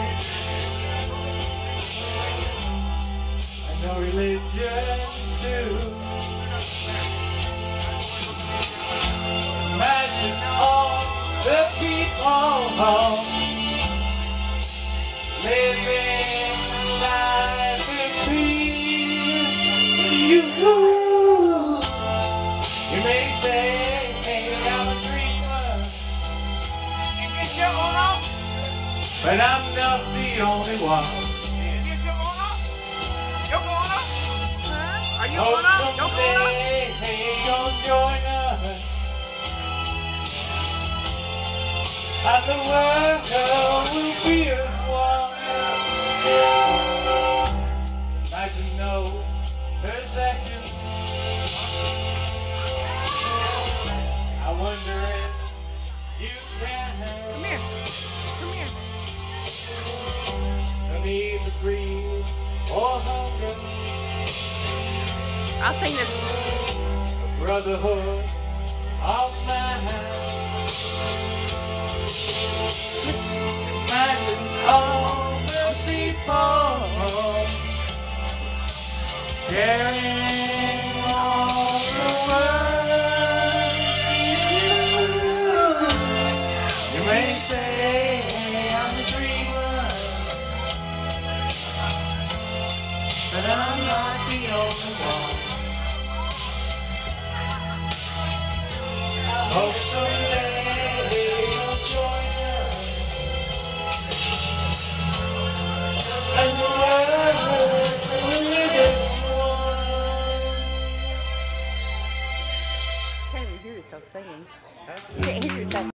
No religion too. Imagine all the people living life in peace. You may say, hey, I'm a dreamer, but I'm not the only one. Are you going up? Don't go up. Hey, you'll join us, and the world will be as one. Imagine no possessions. I wonder if you can. Come here. Come here. No need to breathe or hunger. I'll sing this. Brotherhood of man. Imagine all the people sharing all the world. You may say I'm a dreamer, but I'm not the only one. Hope so.